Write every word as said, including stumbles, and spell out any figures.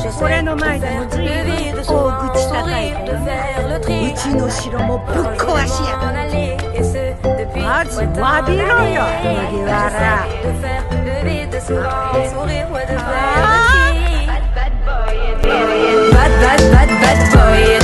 これの前でもずいぶん大口叩いたよね。うちの城もぶっ壊しやがって。まず詫びろよ麦わら。Bad, bad, bad, bad boy.